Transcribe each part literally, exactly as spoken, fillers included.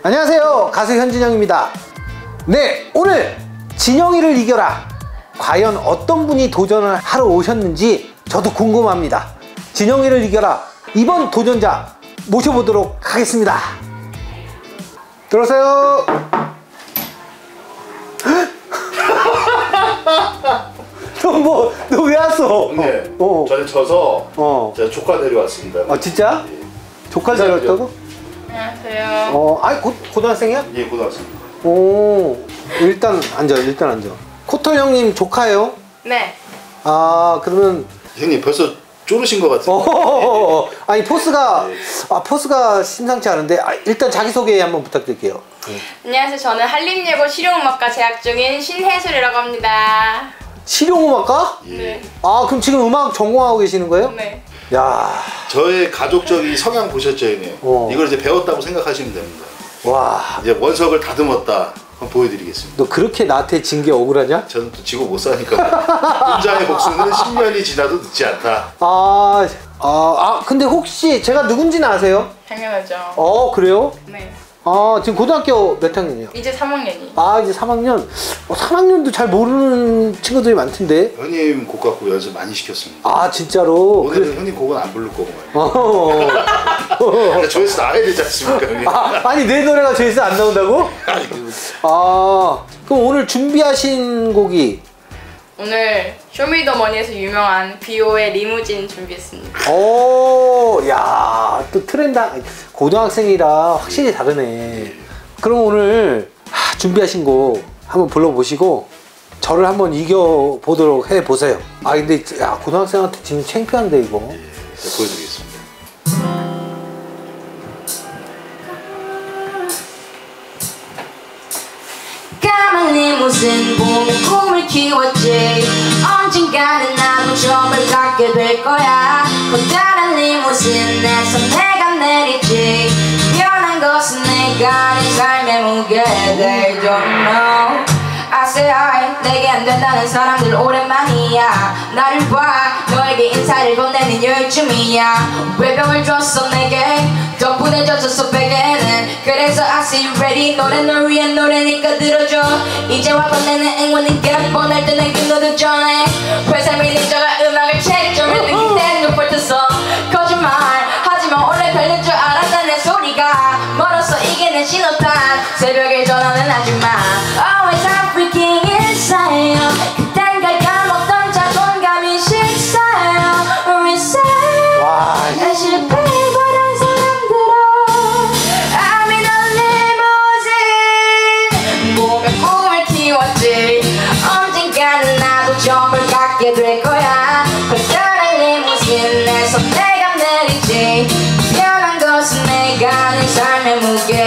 안녕하세요, 가수 현진영입니다. 네, 오늘 진영이를 이겨라, 과연 어떤 분이 도전을 하러 오셨는지 저도 궁금합니다. 진영이를 이겨라, 이번 도전자 모셔보도록 하겠습니다. 들어오세요. 너 뭐, 너 왜 왔어? 네, 어. 저는 져서 어. 제가 조카 데려왔습니다. 아, 진짜? 예. 조카를 데려왔다고? 안녕하세요. 어, 아니, 고, 고등학생이야? 예, 고등학생. 오, 일단 앉아, 일단 앉아. 코털 형님 조카예요? 네. 아, 그러면 형님 벌써 쪼르신 것 같은데. 어, 아니 포스가 네. 아 포스가 심상치 않은데, 아, 일단 자기소개 한번 부탁드릴게요. 네. 안녕하세요. 저는 한림예고 실용음악과 재학 중인 신혜술이라고 합니다. 실용음악과? 예. 네. 아, 그럼 지금 음악 전공하고 계시는 거예요? 네. 야, 저의 가족적인 성향 보셨죠, 형님? 어. 이걸 이제 배웠다고 생각하시면 됩니다. 와, 이제 원석을 다듬었다. 한번 보여드리겠습니다. 너 그렇게 나한테 진 게 억울하냐? 저는 또 지고 못 사니까. 분장의 복수는 십 년이 지나도 늦지 않다. 아, 아, 아, 근데 혹시 제가 누군지는 아세요? 당연하죠. 어, 그래요? 네. 아, 지금 고등학교 몇 학년이요? 이제 삼 학년이. 아, 이제 삼 학년. 어, 삼 학년도 잘 모르는 친구들이 많던데. 형님 곡 갖고 연습 많이 시켰습니다. 아, 진짜로? 오늘은 그래. 형님 곡은 안 부를 거고 말이야. 어. 조회수 나와야 되지 않습니까, 형님? 아, 아니, 내 노래가 조회수 안 나온다고? 아, 그럼 오늘 준비하신 곡이? 오늘 쇼미더머니에서 유명한 비오의 리무진 준비했습니다. 오, 야, 또 트렌드, 고등학생이라 확실히 다르네. 그럼 오늘 하, 준비하신 곡 한번 불러보시고 저를 한번 이겨보도록 해보세요. 아, 근데 야, 고등학생한테 지금 창피한데 이거. 예, 제가 보여드리겠습니다. 까만 리무진 보며 꿈을 키웠지. 언젠가는 나도 점을 갖게 될 거야. 커다란 리무진에서 내가 내리지. 변한 것은 내가 내 삶의 무게. They don't know. I say hi. 내게 안 된다는 사람들 오랜만이야. 나를 봐, 너에게 인사를 건네는 요즘이야. 외병을 줬어 내게, 덕분에 젖었어 베개는. 그래서 I see you ready. 노래 널 위한 노래니까 들어줘. 이제와 건네는 응원은 게 뻔할 때 내게 너도 전해. 회사 매니저가 음악을 책정을 느낀 땐 뻔했어. 거짓말 하지만 원래 별일 줄 알았다. 내 소리가 멀어서 이게 내 신호탄. 새벽에 전화는 하지마. Always I'm freaking inside. 그땐 갈 까먹던 자존감이 식사요. Reset. 와, 내 실패해버린 사람들아. I'm in a limousine. 몸에 꿈을 키웠지. 언젠가는 나도 점을 갖게 될 거야. 커다란 리무진에서 내가 내리지. 변한 것은 내가 내 삶의 무게.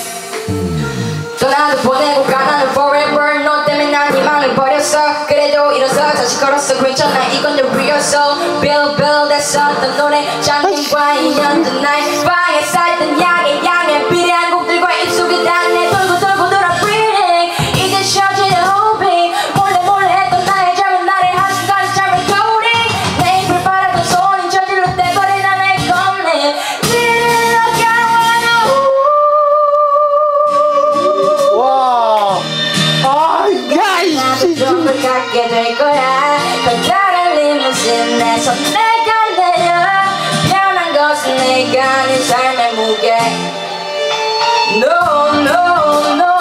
떠나도 보내고 가 나는 forever. 너 때문에 난 희망을 버렸어. 그래도 일어서 다시 걸었어. 괜찮아 이건 내 rehearsal. Bill Bill 됐었던 노래 장님과 인연된 날 방에 쌓였던 양의 양의 비례한 곡들과 입속에 닿네. 돌고 돌고 돌아 breathing. 이제 쉬어지는 호흡이. 몰래 몰래 했던 나의 잠은 나를 한순간에 잠을 coding. 내 입을 바라던 손이 저질러 떼버린 나의 겁내. 와, 아, 야, 이씨. 점을 갖게 될 거야. 커다란 리무진에서 내가 내려. 변한 것은 내가 네 삶의 무게. No, no, no.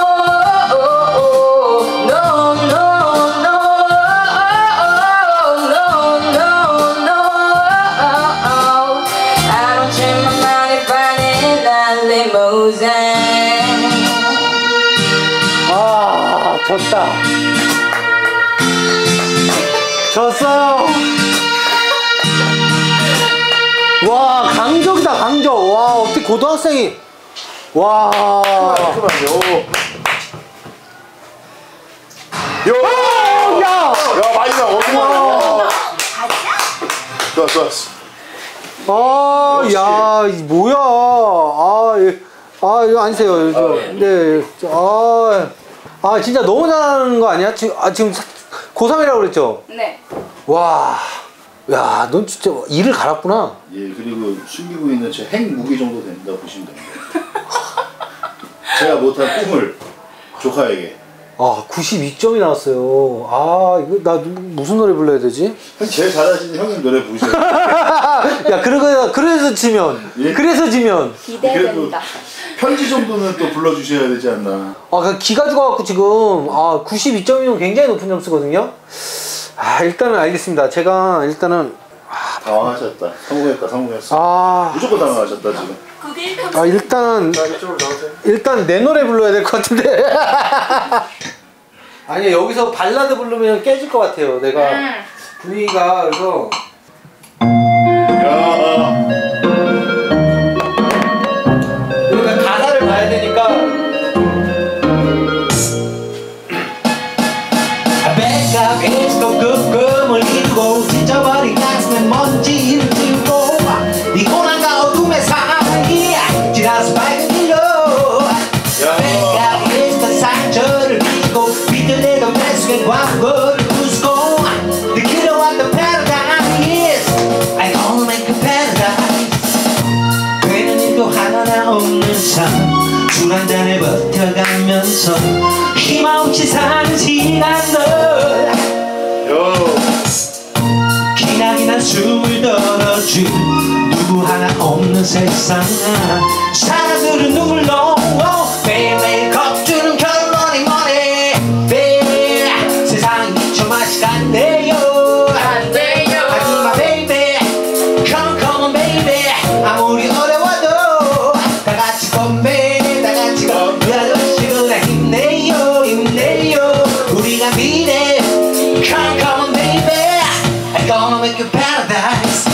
No, no, no. No, no, no. I don't change my mind if I'm in that limousine. 아, 졌다. 졌어요. 와, 강적이다, 강적. 와, 어떻게 고등학생이. 와. 잠깐만요. 야! 야, 많이 나. 어디 와. 좋아, 좋았어. 아, 야, 이 뭐야. 아, 예. 아, 이거 앉으세요. 이거. 네. 아, 아, 진짜 너무 잘하는 거 아니야? 지금, 아, 지금 고삼이라고 그랬죠? 네. 와, 야, 넌 진짜 이를 갈았구나. 예, 그리고 숨기고 있는 제 핵무기 정도 된다 보시면 됩니다. 제가 못한 꿈을 조카에게. 아 구십이 점이 나왔어요. 아 이거 나 무슨 노래 불러야 되지? 제일 잘하시는 형님 노래 부르셔요. 야 그러고 그래서 지면 예? 그래서 지면 기대됩니다. 편지 정도는 또 불러주셔야 되지 않나. 아 기가 죽어갖고 지금 아 구십이 점이면 굉장히 높은 점수거든요. 아 일단은 알겠습니다. 제가 일단은 당황하셨다. 성공했다. 성공했어. 아, 무조건 당황하셨다 지금. 아 일단 이쪽으로 나오세요. 일단 내 노래 불러야 될 것 같은데. 아니 여기서 발라드 부르면 깨질 것 같아요. 내가 음. 분위기가 그래서. 야. 그러니까 가사를 봐야 되니까. 백각에서 끄끔을 이루고 잊어버린 가슴에 먼지를 들고 이 고난과 어둠의 사이에 지나서 밝은 길로 백각에서 상처를 잊고 비틀대던 내 속에 광고를 부수고 느끼려왔던 paradise I gonna make a paradise 되는 일도 하나 없는 삶 술 한잔에 버텨가면서 힘없이 사는 시간들 기나기나 숨을 덜어줄 누구 하나 없는 세상 사람들은 눈물로 매일매일 겁주는 결론이 뭐래 baby 세상이 미쳐 맛이 안 돼요 안 돼요. 하지마 baby come come on baby 아무리 어려워도 다 같이 건배 다 같이 건배 이 아저씨보다 힘내요 힘내요 우리가 미래 come come on baby I'm gonna make you paradise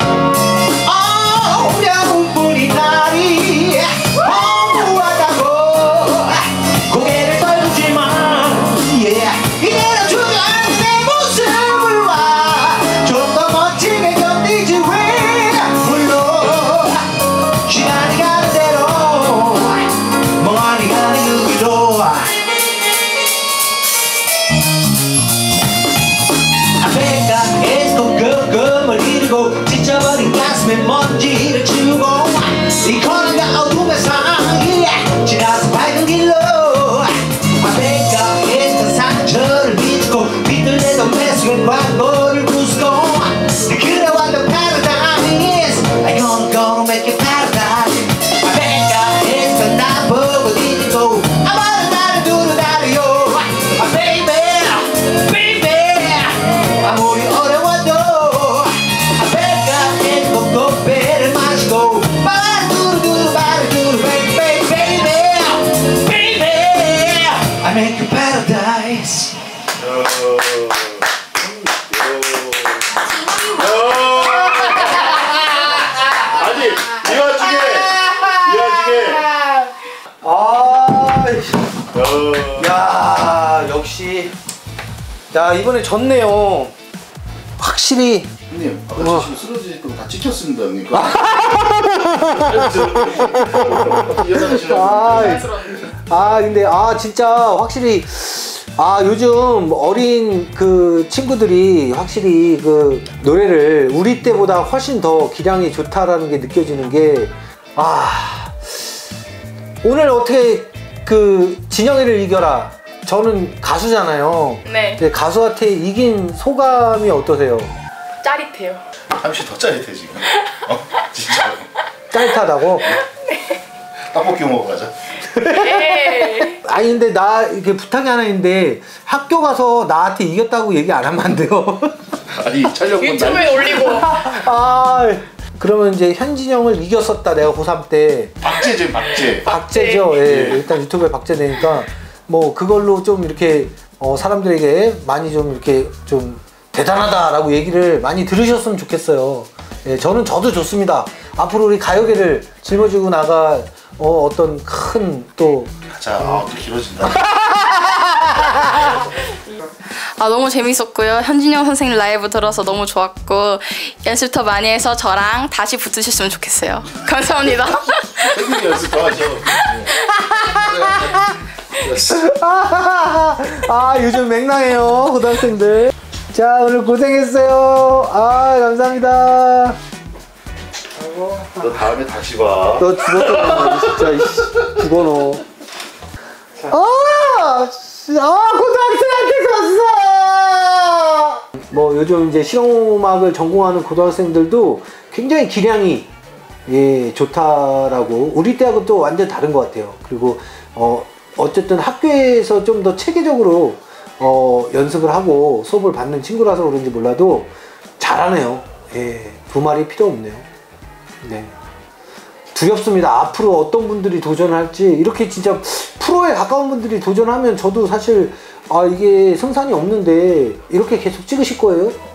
어 어려운뿐인 날이 허무하다고 고개를 떨구지만 yeah 이대로 주저앉은 내 모습을 봐 좀 더 멋지게 견디지 왜 물론 시간이 가는 대로 멍하니 가는 그 길로 백각에서 끄끔을 이루고 지쳐버린 가슴에 먼지를 치우고 이 고난과 어둠의 사이에 지나서 밝은 길로 백각에서 상처를 잊고 비틀대던 내 속에 광고를 부수고 그려왔던 paradise I gonna gonna make it paradise 백각에서 나 보고 뒤지고 아마도 나를 두루다리요 baby baby 아무리 어려워도 백각에서 커피를 마시고 말을 두루두루 말을 두루 baby baby baby I make you paradise 아니 이 와중에 이 와중에 아, 야, 역시. 야, 이번에 졌네요. 확실히. 형님 아까 어. 지금 쓰러지실 거다 찍혔습니다 형님. 일어나시라고. 아, 아, 근데, 아, 진짜 확실히. 아, 요즘 어린 그 친구들이 확실히 그 노래를 우리 때보다 훨씬 더 기량이 좋다라는 게 느껴지는 게, 아, 오늘 어떻게 그 진영이를 이겨라. 저는 가수잖아요. 네. 근데 가수한테 이긴 소감이 어떠세요? 짜릿해요. 잠시 더 짜릿해 지금. 어? 진짜. 짜릿하다고? 떡볶이 먹어 가자. 네. 아니 근데 나 이렇게 부탁이 하나 있는데 학교 가서 나한테 이겼다고 얘기 안 하면 안 돼요? 아니 촬영본 유튜브에 올리고. 아 그러면 이제 현진영을 이겼었다 내가 고삼 때. 박제제 박제. 박제죠. 네. 예, 네. 일단 유튜브에 박제되니까 뭐 그걸로 좀 이렇게 어, 사람들에게 많이 좀 이렇게 좀 대단하다라고 얘기를 많이 들으셨으면 좋겠어요. 예, 저는 저도 좋습니다. 앞으로 우리 가요계를 짊어지고 나갈 어, 어떤 큰 또 자, 아, 또 길어진다. 아 너무 재밌었고요. 현진영 선생님 라이브 들어서 너무 좋았고 연습 더 많이 해서 저랑 다시 붙으셨으면 좋겠어요. 감사합니다. 선생님 연습 더 하죠. 아 요즘 맹랑해요 고등학생들. 자 오늘 고생했어요. 아 감사합니다. 너 다음에 다시 봐. 너 죽었잖아 진짜. 이씨, 죽어 너. 아, 아 고등학생한테 졌어. 뭐 요즘 이제 실용음악을 전공하는 고등학생들도 굉장히 기량이 예 좋다라고 우리 때하고 또 완전 다른 것 같아요. 그리고 어 어쨌든 학교에서 좀 더 체계적으로 어 연습을 하고 수업을 받는 친구라서 그런지 몰라도 잘하네요. 예, 두말이 필요 없네요. 네. 두렵습니다. 앞으로 어떤 분들이 도전할지. 이렇게 진짜 프로에 가까운 분들이 도전하면 저도 사실 아 이게 승산이 없는데 이렇게 계속 찍으실 거예요?